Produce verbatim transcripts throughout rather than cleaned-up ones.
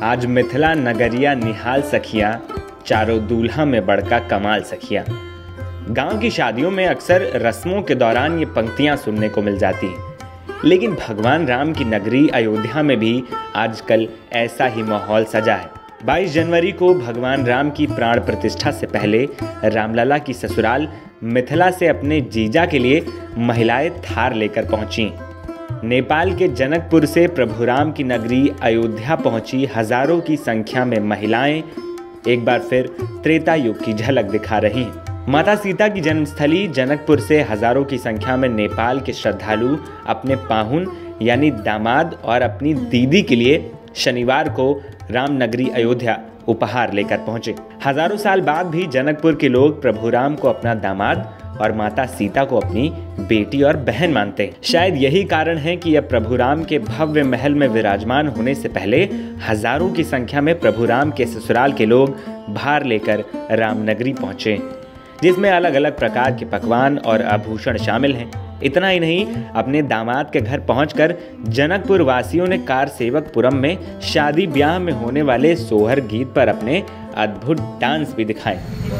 आज मिथिला नगरिया निहाल सखिया, चारों दूल्हा में बड़का कमाल सखिया। गांव की शादियों में अक्सर रस्मों के दौरान ये पंक्तियां सुनने को मिल जाती हैं, लेकिन भगवान राम की नगरी अयोध्या में भी आजकल ऐसा ही माहौल सजा है। बाईस जनवरी को भगवान राम की प्राण प्रतिष्ठा से पहले रामलला की ससुराल मिथिला से अपने जीजा के लिए महिलाएं थार लेकर पहुंची। नेपाल के जनकपुर से प्रभु राम की नगरी अयोध्या पहुंची हजारों की संख्या में महिलाएं एक बार फिर त्रेता युग की झलक दिखा रही हैं। माता सीता की जन्मस्थली जनकपुर से हजारों की संख्या में नेपाल के श्रद्धालु अपने पाहुन यानी दामाद और अपनी दीदी के लिए शनिवार को रामनगरी अयोध्या उपहार लेकर पहुंचे। हजारों साल बाद भी जनकपुर के लोग प्रभु राम को अपना दामाद और माता सीता को अपनी बेटी और बहन मानते हैं। शायद यही कारण है कि अब प्रभु राम के भव्य महल में विराजमान होने से पहले हजारों की संख्या में प्रभु राम के ससुराल के लोग भार लेकर रामनगरी पहुंचे, जिसमें अलग अलग प्रकार के पकवान और आभूषण शामिल हैं। इतना ही नहीं, अपने दामाद के घर पहुंचकर जनकपुर वासियों ने कार सेवकपुरम में शादी ब्याह में होने वाले सोहर गीत पर अपने अद्भुत डांस भी दिखाए।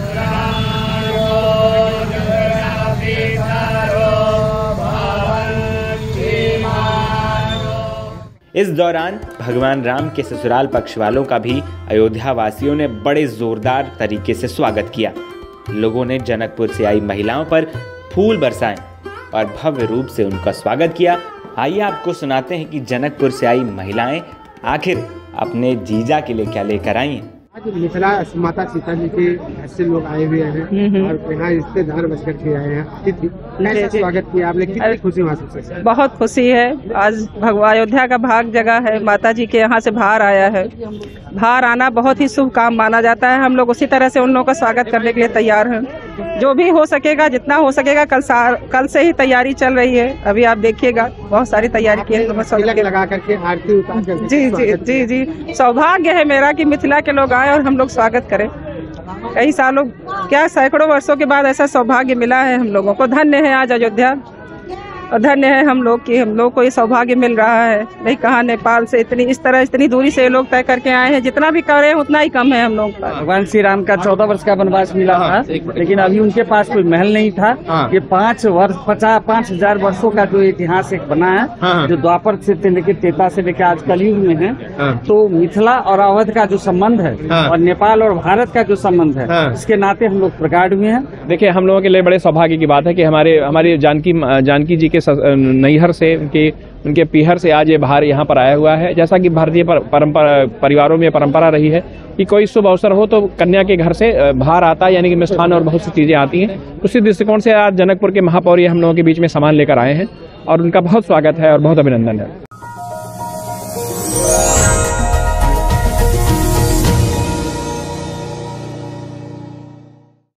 इस दौरान भगवान राम के ससुराल पक्ष वालों का भी अयोध्या वासियों ने बड़े जोरदार तरीके से स्वागत किया। लोगों ने जनकपुर से आई महिलाओं पर फूल बरसाए और भव्य रूप से उनका स्वागत किया। आइए आपको सुनाते हैं कि जनकपुर से आई महिलाएं आखिर अपने जीजा के लिए क्या लेकर आई हैं। आज मिथिला माता सीता जी के ऐसे लोग आए हुए हैं और यहाँ रिश्तेदार बचकर के आए हैं। कैसा स्वागत किया आपने, कितनी खुशी महसूस है? बहुत खुशी है। आज भगवान अयोध्या का भाग जगह है, माता जी के यहाँ से भार आया है। भार आना बहुत ही शुभ काम माना जाता है। हम लोग उसी तरह से उन लोगों का स्वागत करने के लिए तैयार हैं। जो भी हो सकेगा, जितना हो सकेगा। कल कल से ही तैयारी चल रही है। अभी आप देखिएगा, बहुत सारी तैयारी की है। लगा करके आरती उतार जी जी जी जी सौभाग्य है मेरा कि मिथिला के लोग आए और हम लोग स्वागत करें। कई सालों क्या सैकड़ों वर्षों के बाद ऐसा सौभाग्य मिला है हम लोगों को। धन्य है आज अयोध्या और धन्य है हम लोग कि हम लोग को ये सौभाग्य मिल रहा है। नहीं कहा नेपाल से इतनी इस तरह इतनी दूरी से लोग तय करके आए हैं। जितना भी करे उतना ही कम है हम लोग का। भगवान श्री राम का चौदह वर्ष का वनवास मिला था, लेकिन अभी उनके पास कोई महल नहीं था। ये पाँच वर्ष पचास पाँच हजार वर्षों का जो इतिहास एक बना है, जो द्वापर से लेकर त्रेता से लेकर आज कलयुग में है। तो मिथिला और अवध का जो संबंध है और नेपाल और भारत का जो संबंध है, इसके नाते हम लोग प्रगाढ़ हुए हैं। देखिए, हम लोगों के लिए बड़े सौभाग्य की बात है कि हमारे हमारी जानकी जानकी जी के नैहर से उनके उनके पीहर से आज ये भार यहाँ पर आया हुआ है। जैसा कि भारतीय परंपरा परिवारों में परंपरा रही है कि कोई शुभ अवसर हो तो कन्या के घर से भार आता है, यानी कि मिष्ठान और बहुत सी चीजें आती हैं। उसी दृष्टिकोण से आज जनकपुर के महापौर हम लोगों के बीच में सामान लेकर आए हैं और उनका बहुत स्वागत है और बहुत अभिनंदन है।